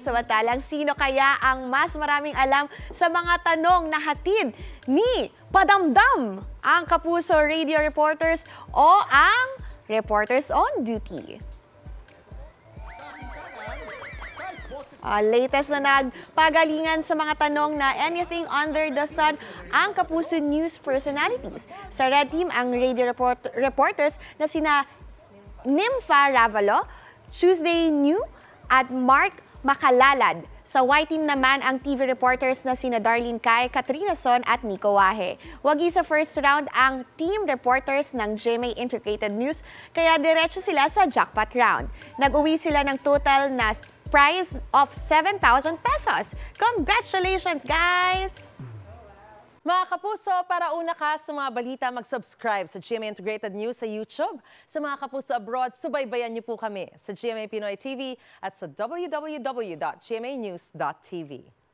Samantalang sino kaya ang mas maraming alam sa mga tanong na hatid ni PaDAM, ang Kapuso Radio Reporters o ang Reporters on Duty? Latest na nagpagalingan sa mga tanong na anything under the sun ang Kapuso News personalities. Sa Red Team, ang radio reporters na sina Nympha Ravalo, Tuesday New at Mark Makalalad. Sa White Team naman, ang TV reporters na sina Darlene Kai, Katrina Son at Nico Wahe. Wagi sa first round ang team reporters ng GMA Integrated News, kaya diretso sila sa jackpot round. Nag-uwi sila ng total na prize of 7,000 pesos. Congratulations, guys! Mga Kapuso, para una ka sa mga balita, mag-subscribe sa GMA Integrated News sa YouTube. Sa mga Kapuso abroad, subaybayan niyo po kami sa GMA Pinoy TV at sa www.gmanews.tv.